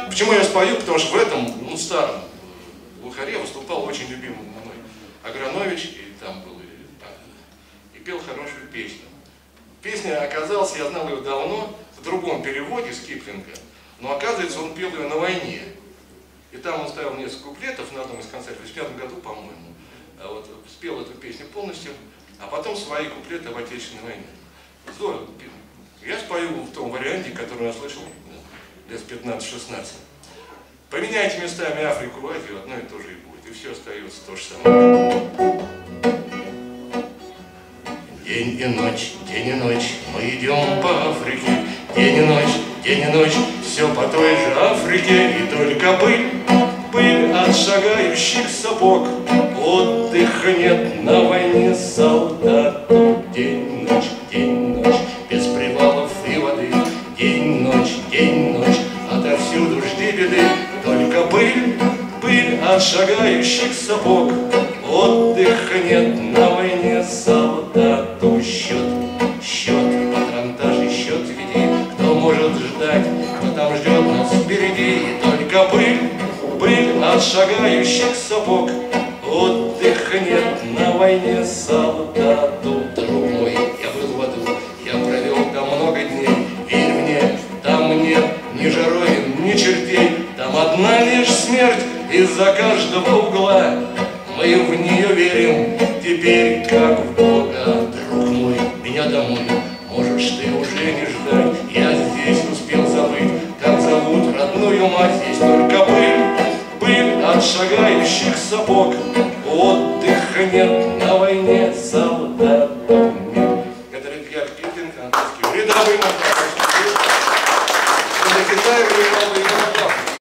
Почему я спою? Потому что в этом, ну, старом глухаре выступал очень любимый мной Агранович, и там был и пел хорошую песню. Песня оказалась, я знал ее давно, в другом переводе с Киплинга, но оказывается, он пел ее на войне. И там он ставил несколько куплетов на одном из концертов, в 1985 году, по-моему. Вот, спел эту песню полностью, а потом свои куплеты в Отечественной войне. Здорово. Я спою в том варианте, который я слышал лет 15-16. Поменяйте местами Африку и Азию, одно и то же и будет. И все остается то же самое. День и ночь, мы идем по Африке. День и ночь, все по той же Африке. И только пыль от шагающих сапог. Отдыха нет на войне солдату. День и ночь, без привалов и воды. День и ночь, отовсюду жди беды. Только пыль от шагающих сапог. Отдыха нет на войне солдату. Счет, патронтаж и счет веди. Кто может ждать, кто там ждет нас впереди. И только пыль от шагающих сапог. Отдыха нет на войне солдату. Друг мой, я был в аду, я провел там много дней. Верь мне, там нет ни жаровин, ни чертей. Там одна лишь смерть из-за каждого угла. Мы в нее верим теперь, как в Бога. Друг мой, меня домой можешь ты уже не ждать. Я здесь успел забыть, как зовут родную мать. Здесь только пыль от шагающих сапог.